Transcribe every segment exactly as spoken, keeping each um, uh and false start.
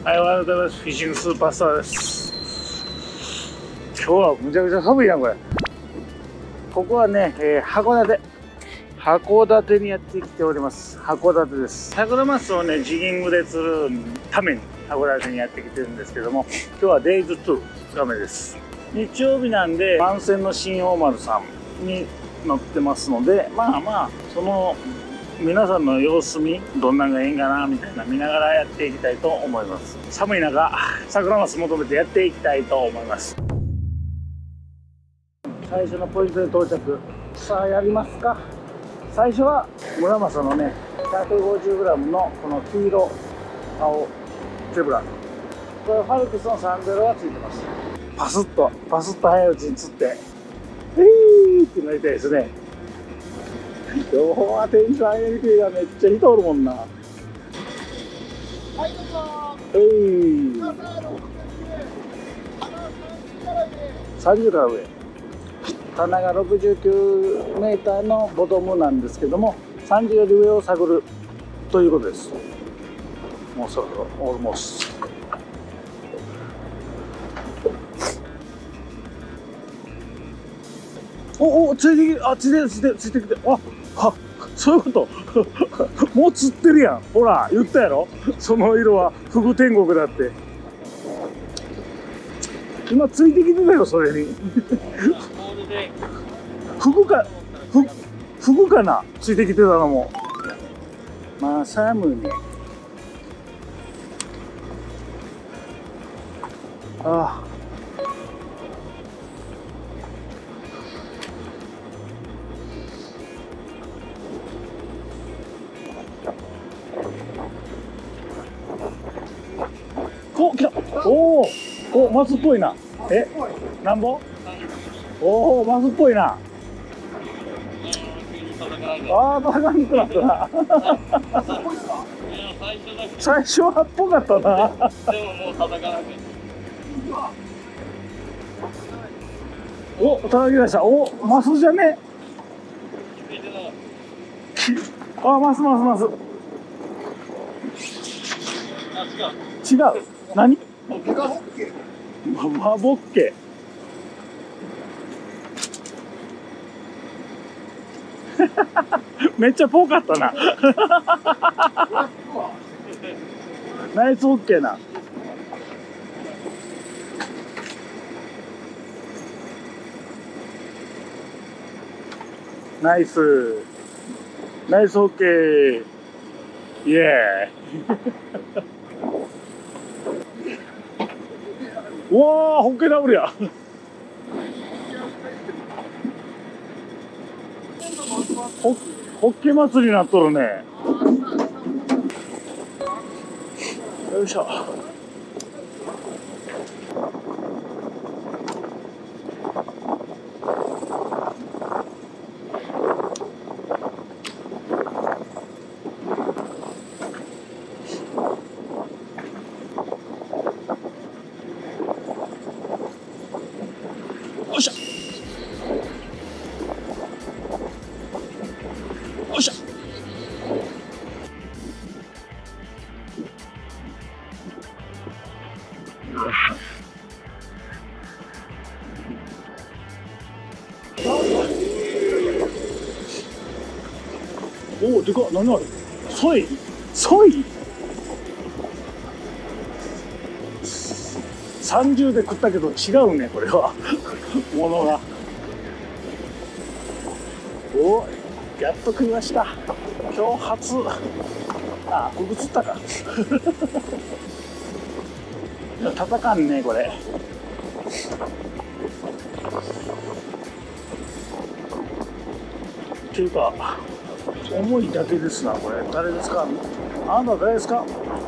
はい、おはようございます。フィッシングスーパースターです。今日はむちゃくちゃ寒いやん、これ。ここはね、えー、函館。函館にやってきております。函館です。サクラマスをね、ジギングで釣るために函館にやってきてるんですけども、今日はデイズに、ふつかめです。日曜日なんで、番船の新大丸さんに乗ってますので、まあまあ、その、皆さんの様子見どんなんがいいんかなみたいな見ながらやっていきたいと思います。寒い中サクラマス求めてやっていきたいと思います。最初のポイントに到着。さあやりますか。最初は村正のね ひゃくごじゅうグラム のこの黄色青ゼブラ、これファルクスのさんじゅうがついてます。パスッとパスッと早いうちに釣ってえいーってなりたいですね。今日は天気上げにくいがめっちゃ人おるもんな。はい、どうぞ。えい。さんじゅうから上。棚がろくじゅうきゅうメーターのボトムなんですけども、さんじゅうより上を探るということです。もうそろそろオールモス。おお、ついてきて、あ、ついてきて、ついてきて、あ、は、そういうこともう釣ってるやん。ほら、言ったやろ、その色はフグ天国だって。今ついてきてたよ、それにフグか、フグ、フグかな、ついてきてたのも。まあ寒いね。ああ、お、来た。おお、お、マスっぽいな。え、なんぼ。おお、マスっぽいな。ああ、戦いにくくなったな最初はっぽかったな。でももう叩かなくて。お、叩き出した。お、マスじゃね。あ、マスマスマス。違う。違う。何？マボッケ。めっちゃぽかったな。ナイスオッケーな。ナイス。ナイスオッケー。イエーイ。うわー、ホッケダブルや。ホホッケ祭りになっとるね。よいしょ。よいしょ。よいしょ。おお、でかっ。何あれ。ソイ。ソイ。さんじゅうで食ったけど違うね、これはものが。お、やっと食いました。今日初。あ、フグ釣ったか叩かんね、これ。っていうか重いだけですな、これ。誰ですか。あなた誰ですか。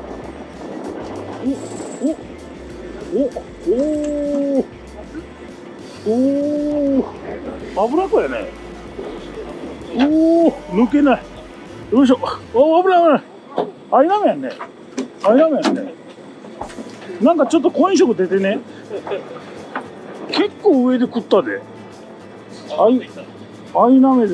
おおおおおお、油子やね。おお、抜けない。よいしょ。おお、危ない危ない。アイナメやんね。アイナメやんね。なんかちょっとコイン色出てね。結構上で食ったで。アイアイナメです。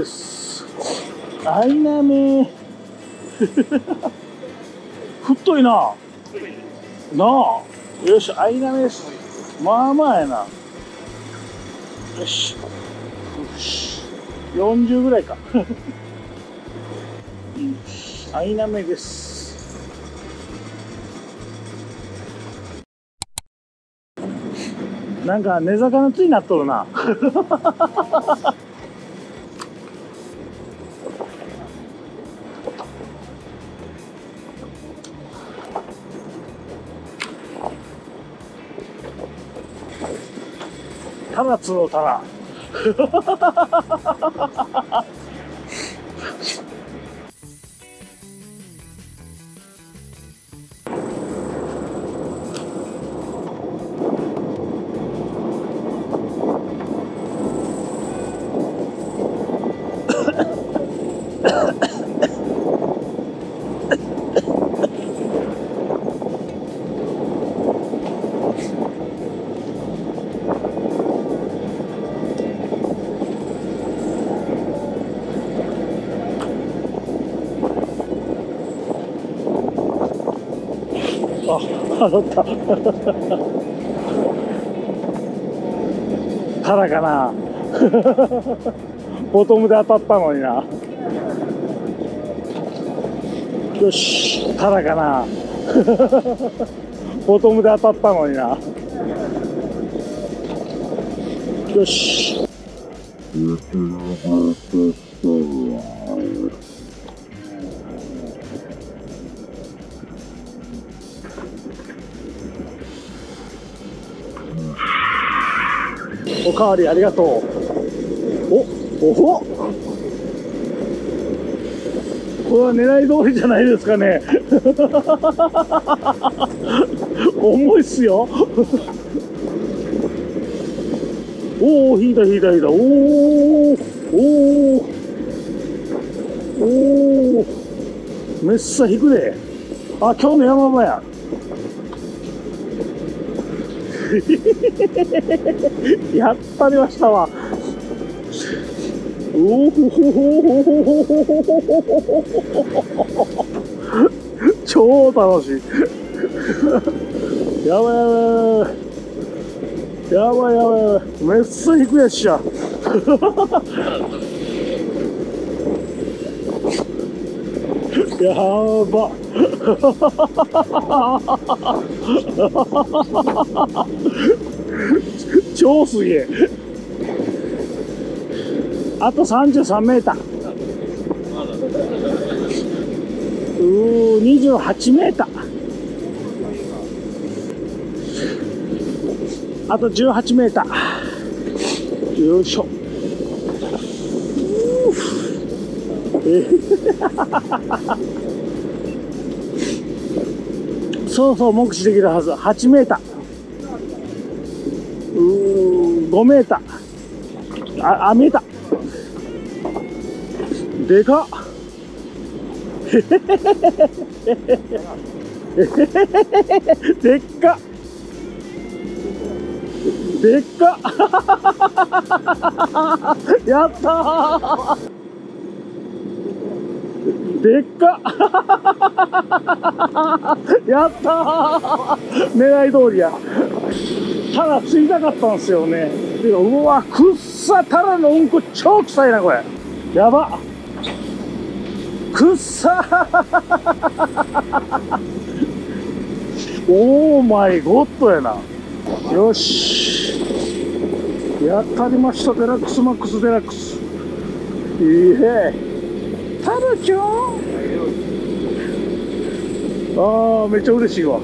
アイナメ太いな。 なあ、よし、アイナメです。まあまあやな。よし。よし。よんじゅうぐらいか。アイナメです。なんか根魚ついになっとるな。タラツのタラ。あ、当たった。タラかな。ボトムで当たったのにな。よし、タラかな。ボトムで当たったのにな。よし。おかわりありがとう。お、おほ。これは狙い通りじゃないですかね。重いっすよ。おお、引いた引いた引いた。おお、おお、おお。めっさ引くで。あ、今日の山場や。やったりましたわ。おおほほほほほほほほほ。超楽しい。やばいやばいやばいやばいやばい。めっさ引くやっしゃ。やば。超すげえ。あとさんじゅうさんメーター。うー、にじゅうはちメーター。あとじゅうはちメーター。よいしょ。えそうそう、目視できるはず。はちメーター。うー、ごメーター。あ、あ、見えた。でかっ。でっか。でっか。やったー。でっか。やったー。狙い通りや。タラついたかったんですよね。うわ、くっさ。タラのうんこ超臭いなこれ。やば。くっさ。オーマイゴッドやな。よし、やったりました。デラックスマックスデラックス。いいへ。タラちゃん。ああ、めっちゃ嬉しいわ。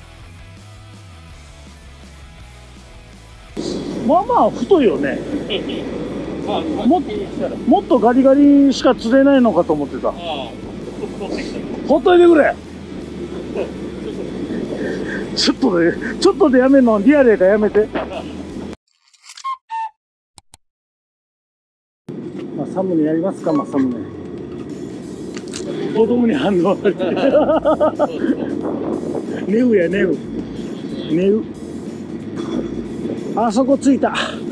まあまあ太いよね。も, もっとガリガリしか釣れないのかと思ってた。ほっといてくれ。ちょっとでちょっとでやめんのリアルやからやめて。まあサムネやりますか。まあサムネ子供に反応ある。ネウやネウネウ。あそこ着いた。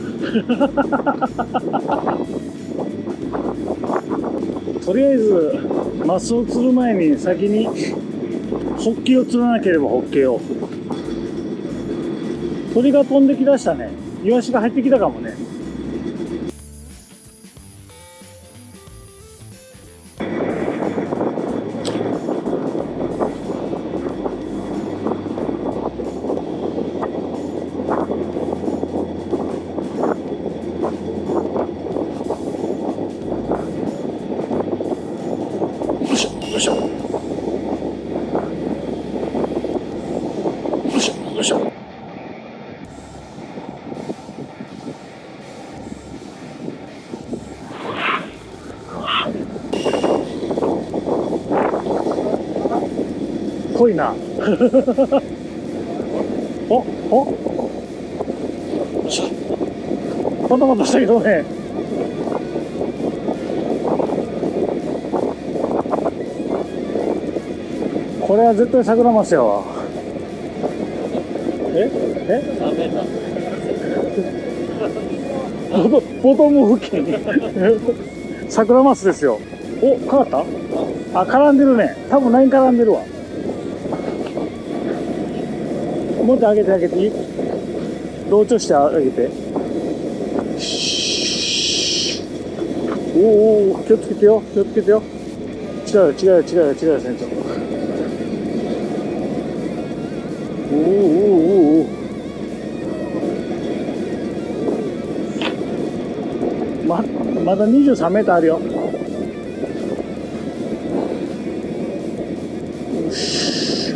とりあえずマスを釣る前に先にホッケを釣らなければ。ホッケを鳥が飛んできだしたね。イワシが入ってきたかもね。よいしょよいしょよいしょよいしょ。濃いな。おおよいしょ。パタパタしたけどね。これは絶対桜マスやわ。ええボトボトム付近桜マスですよ。お、変わった？あ、絡んでるね。多分ライン絡んでるわ。もっと上げて上げていい？同調して上げて。おーおー、気をつけてよ、気をつけてよ。違うよ違うよ違うよ違うよ船長。おーおーおーおー。ままだにじゅうさんメーターあるよ。よし。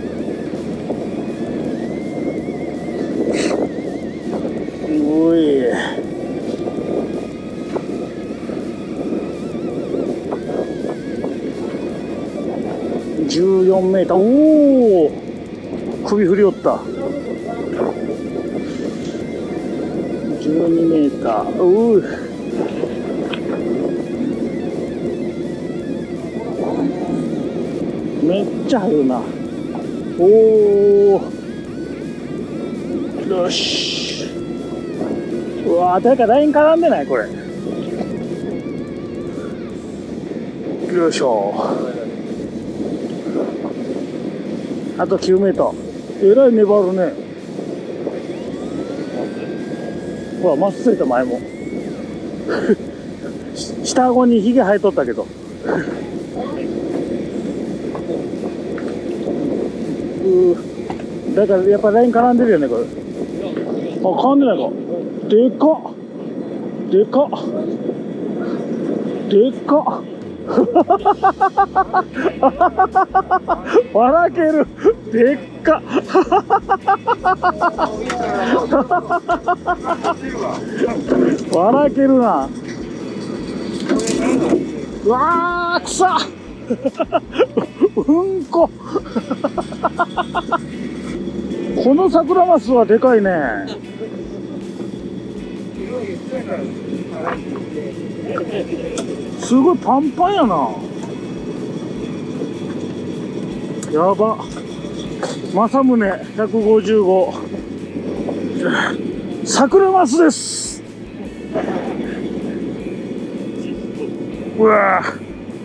おい。じゅうよんメーター。おお。首振りおった。じゅうにメーター。おお。めっちゃ入るな。おお。よし。うわー、誰かライン絡んでないこれ。よいしょ。あときゅうメーター。えらい粘るね。ほら、まっすぐいた前も。下顎にヒゲ生えとったけど。うだからやっぱライン絡んでるよねこれ。あ、絡んでないか。でかっでかっでかっ笑ける。でっか笑けるな。うわーくさうんここのサクラマスはでかいね。すごいパンパンやな。やば。政宗ひゃくごじゅうごサクラマスです。うわー。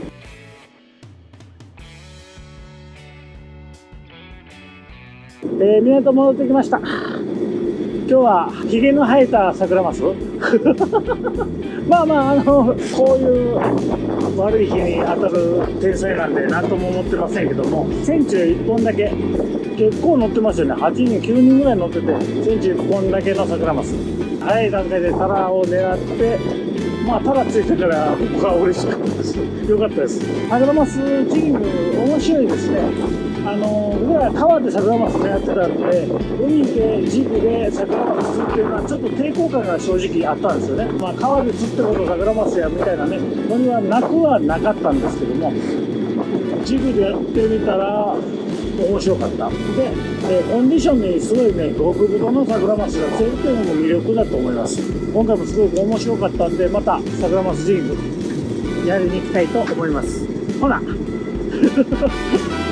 えー、港戻ってきました。今日はヒゲの生えたサクラマスまあまあ、あのこういう悪い日に当たる天才なんで何とも思ってませんけども、船中いっぽんだけ結構乗ってますよね。はちにんきゅうにんぐらい乗ってて、船中いっぽんだけのサクラマス。早い段階でタラを狙って、まあタラついてたら僕は嬉しかったです。よかったです。サクラマスジング面白いですね。あの僕ら川でサクラマス狙ってたので、海でジグでサクラマス釣るっていうのはちょっと抵抗感が正直あったんですよね。まあ川で釣ってことサクラマスやみたいなねのにはなくはなかったんですけども、ジグでやってみたら面白かった。で、えー、コンディションにすごいね極太のサクラマスが釣れるっていうのも魅力だと思います。今回もすごく面白かったんで、またサクラマスジグやりに行きたいと思います。ほな